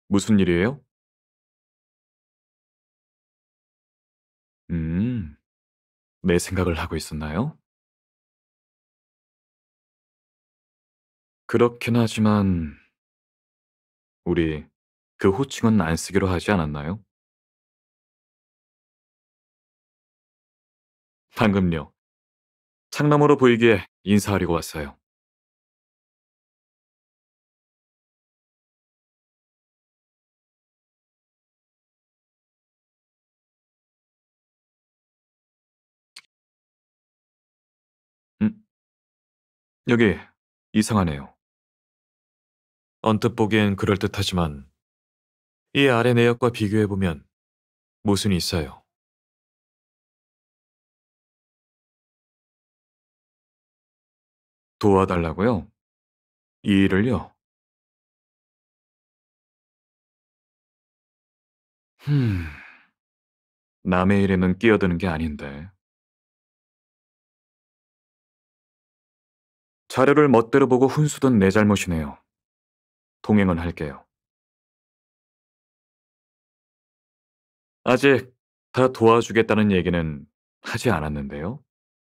무슨 일이에요? 음, 내 생각을 하고 있었나요? 그렇긴 하지만, 우리 그 호칭은 안 쓰기로 하지 않았나요? 방금요. 창너머로 보이기에 인사하려고 왔어요. 음, 여기, 이상하네요. 언뜻 보기엔 그럴듯하지만, 이 아래 내역과 비교해보면 모순이 있어요. 도와달라고요? 이 일을요? 흠, 남의 일에는 끼어드는 게 아닌데. 자료를 멋대로 보고 훈수둔 내 잘못이네요. 동행은 할게요. 아직 다 도와주겠다는 얘기는 하지 않았는데요.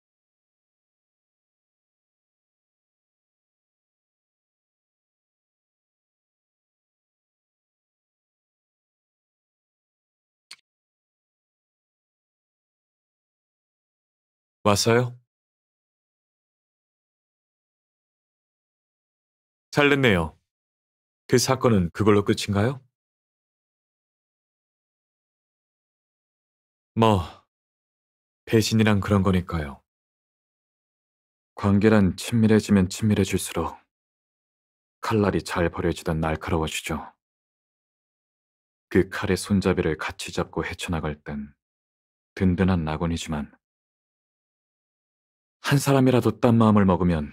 왔어요? 잘 됐네요. 그 사건은 그걸로 끝인가요? 뭐, 배신이란 그런 거니까요. 관계란 친밀해지면 친밀해질수록 칼날이 잘 버려지던 날카로워지죠. 그 칼의 손잡이를 같이 잡고 헤쳐나갈 땐 든든한 낙원이지만 한 사람이라도 딴 마음을 먹으면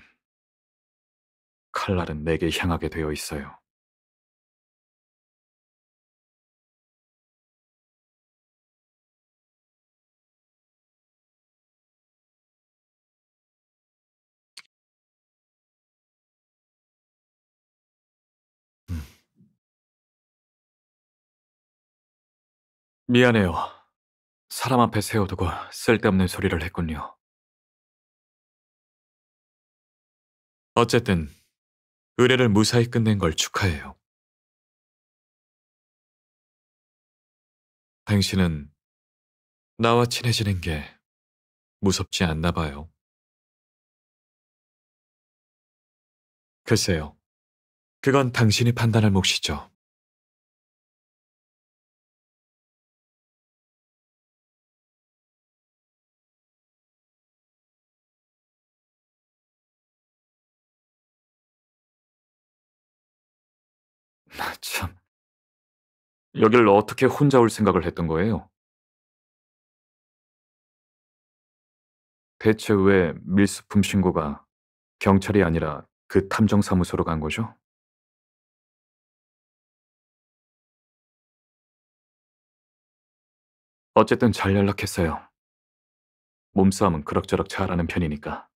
칼날은 내게 향하게 되어 있어요. 음, 미안해요. 사람 앞에 세워두고 쓸데없는 소리를 했군요. 어쨌든 의뢰를 무사히 끝낸 걸 축하해요. 당신은 나와 친해지는 게 무섭지 않나 봐요. 글쎄요. 그건 당신이 판단할 몫이죠. 참, 여길 어떻게 혼자 올 생각을 했던 거예요? 대체 왜 밀수품 신고가 경찰이 아니라 그 탐정사무소로 간 거죠? 어쨌든 잘 연락했어요. 몸싸움은 그럭저럭 잘하는 편이니까.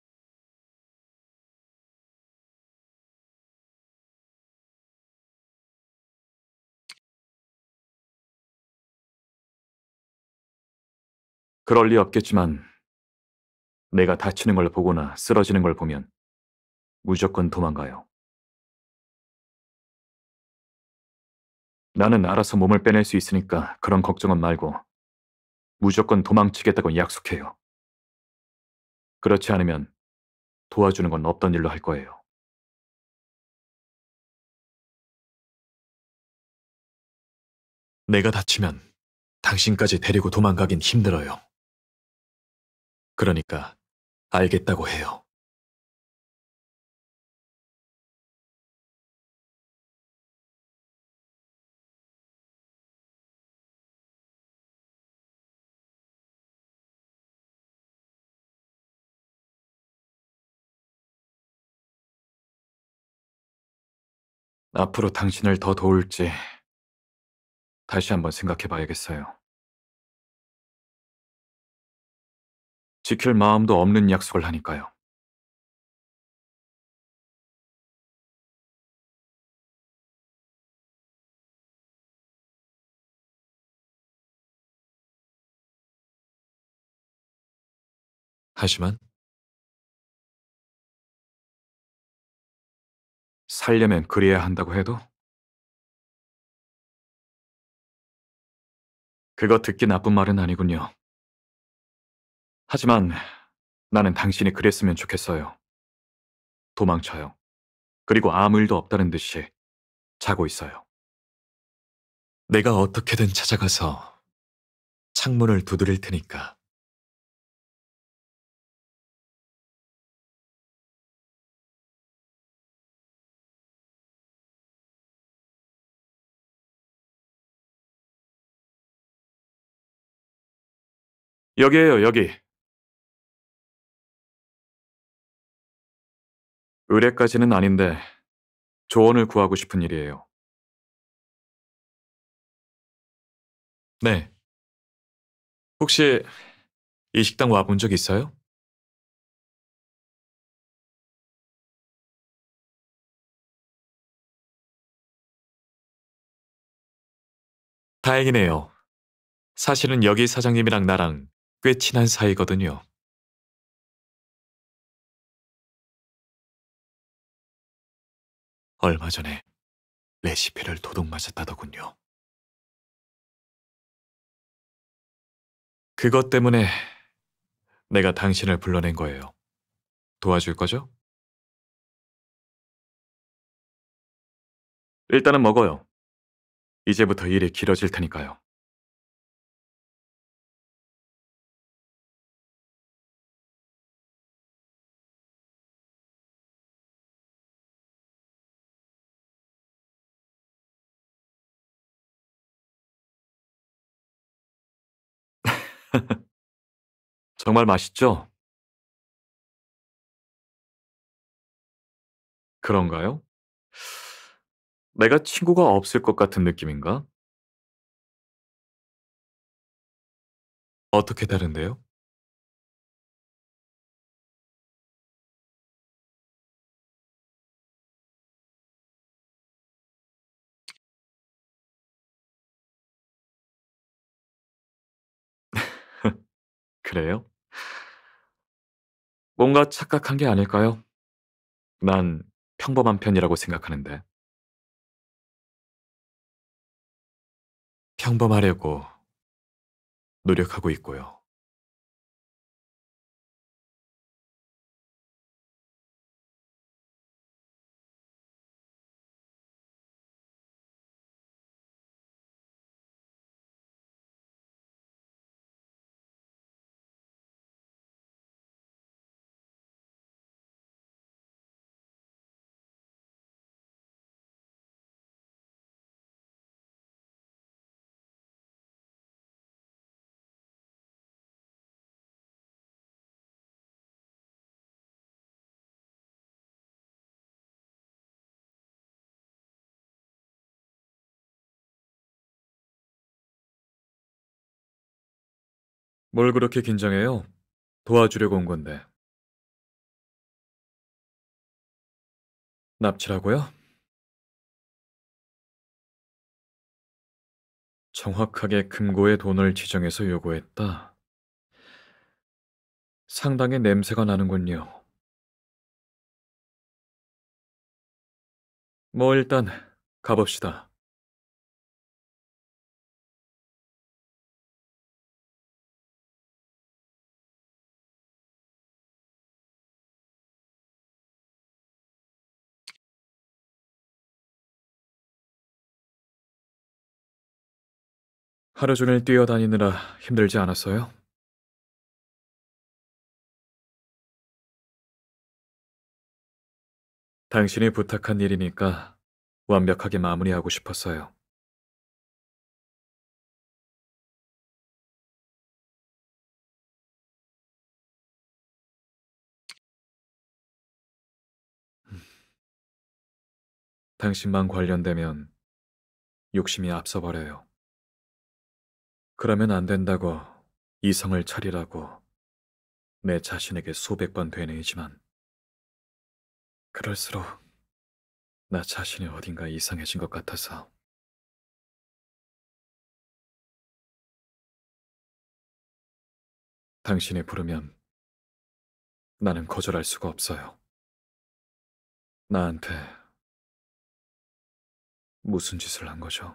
그럴 리 없겠지만 내가 다치는 걸 보거나 쓰러지는 걸 보면 무조건 도망가요. 나는 알아서 몸을 빼낼 수 있으니까 그런 걱정은 말고 무조건 도망치겠다고 약속해요. 그렇지 않으면 도와주는 건 없던 일로 할 거예요. 내가 다치면 당신까지 데리고 도망가긴 힘들어요. 그러니까 알겠다고 해요. 앞으로 당신을 더 도울지 다시 한번 생각해 봐야겠어요. 지킬 마음도 없는 약속을 하니까요. 하지만 살려면 그래야 한다고 해도 그거 듣기 나쁜 말은 아니군요. 하지만 나는 당신이 그랬으면 좋겠어요. 도망쳐요. 그리고 아무 일도 없다는 듯이 자고 있어요. 내가 어떻게든 찾아가서 창문을 두드릴 테니까. 여기에요, 여기. 의뢰까지는 아닌데 조언을 구하고 싶은 일이에요. 네. 혹시 이 식당 와본 적 있어요? 다행이네요. 사실은 여기 사장님이랑 나랑 꽤 친한 사이거든요. 얼마 전에 레시피를 도둑맞았다더군요. 그것 때문에 내가 당신을 불러낸 거예요. 도와줄 거죠? 일단은 먹어요. 이제부터 일이 길어질 테니까요. 정말 맛있죠? 그런가요? 내가 친구가 없을 것 같은 느낌인가? 어떻게 다른데요? 그래요? 뭔가 착각한 게 아닐까요? 난 평범한 편이라고 생각하는데. 평범하려고 노력하고 있고요. 뭘 그렇게 긴장해요? 도와주려고 온 건데. 납치라고요? 정확하게 금고에 돈을 지정해서 요구했다. 상당히 냄새가 나는군요. 뭐 일단 가봅시다. 하루 종일 뛰어다니느라 힘들지 않았어요? 당신이 부탁한 일이니까 완벽하게 마무리하고 싶었어요. 당신만 관련되면 욕심이 앞서버려요. 그러면 안 된다고 이성을 차리라고 내 자신에게 수백 번 되뇌이지만 그럴수록 나 자신이 어딘가 이상해진 것 같아서 당신이 부르면 나는 거절할 수가 없어요. 나한테 무슨 짓을 한 거죠?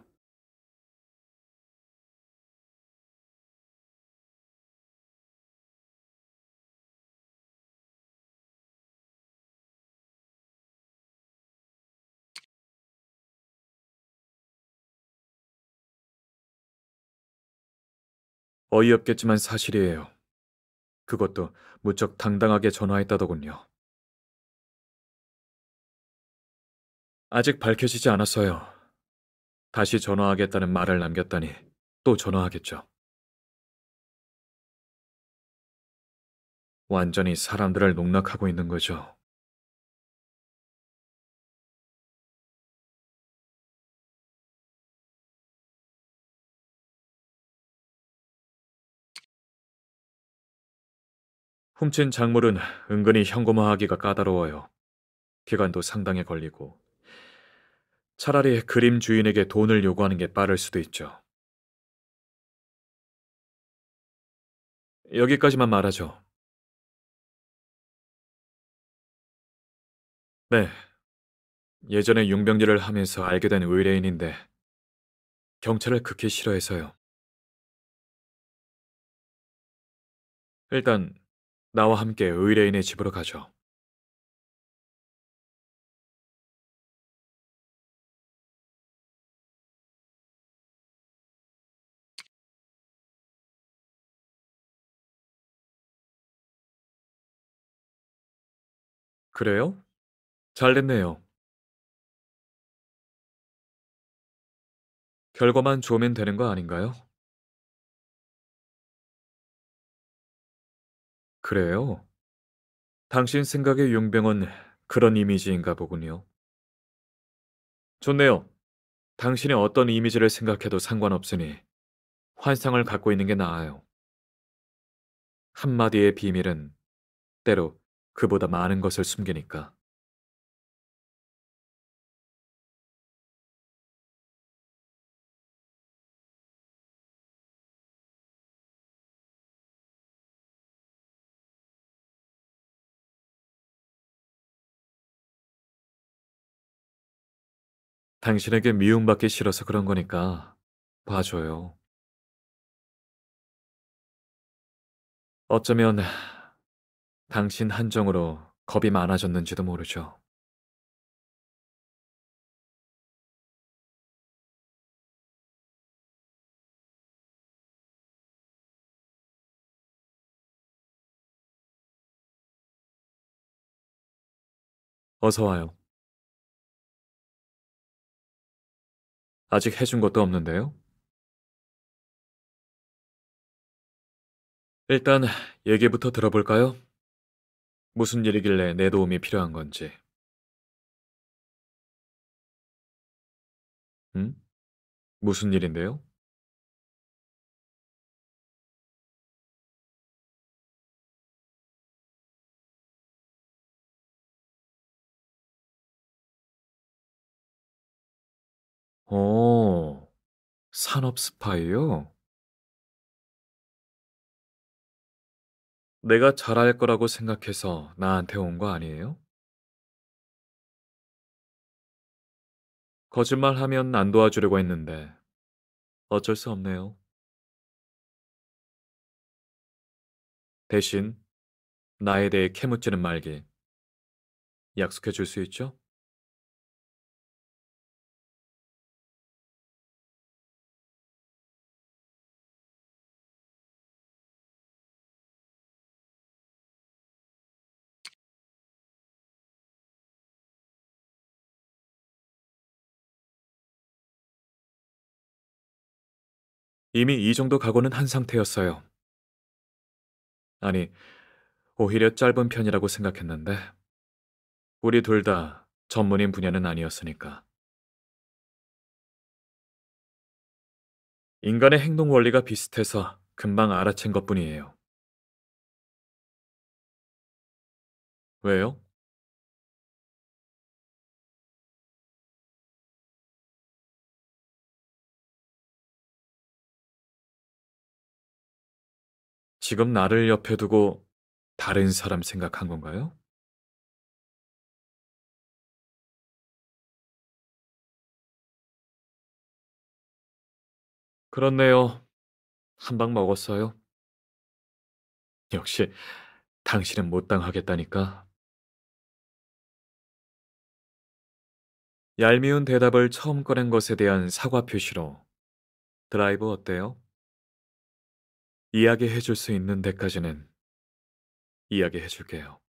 어이없겠지만 사실이에요. 그것도 무척 당당하게 전화했다더군요. 아직 밝혀지지 않았어요. 다시 전화하겠다는 말을 남겼다니 또 전화하겠죠. 완전히 사람들을 농락하고 있는 거죠. 훔친 작물은 은근히 현금화하기가 까다로워요. 기간도 상당히 걸리고 차라리 그림 주인에게 돈을 요구하는 게 빠를 수도 있죠. 여기까지만 말하죠. 네, 예전에 용병일을 하면서 알게 된 의뢰인인데 경찰을 극히 싫어해서요. 일단 나와 함께 의뢰인의 집으로 가죠. 그래요? 잘 됐네요. 결과만 좋으면 되는 거 아닌가요? 그래요? 당신 생각의 용병은 그런 이미지인가 보군요. 좋네요. 당신이 어떤 이미지를 생각해도 상관없으니 환상을 갖고 있는 게 나아요. 한마디의 비밀은 때로 그보다 많은 것을 숨기니까. 당신에게 미움받기 싫어서 그런 거니까 봐줘요. 어쩌면 당신 한정으로 겁이 많아졌는지도 모르죠. 어서 와요. 아직 해준 것도 없는데요. 일단 얘기부터 들어볼까요? 무슨 일이길래 내 도움이 필요한 건지. 응? 무슨 일인데요? 어, 산업 스파이요? 내가 잘할 거라고 생각해서 나한테 온 거 아니에요? 거짓말하면 안 도와주려고 했는데 어쩔 수 없네요. 대신 나에 대해 캐묻지는 말기 약속해 줄 수 있죠? 이미 이 정도 각오는 한 상태였어요. 아니, 오히려 짧은 편이라고 생각했는데 우리 둘 다 전문인 분야는 아니었으니까. 인간의 행동 원리가 비슷해서 금방 알아챈 것뿐이에요. 왜요? 지금 나를 옆에 두고 다른 사람 생각한 건가요? 그렇네요. 한 방 먹었어요. 역시 당신은 못 당하겠다니까. 얄미운 대답을 처음 꺼낸 것에 대한 사과 표시로 드라이브 어때요? 이야기해 줄 수 있는 데까지는 이야기해 줄게요.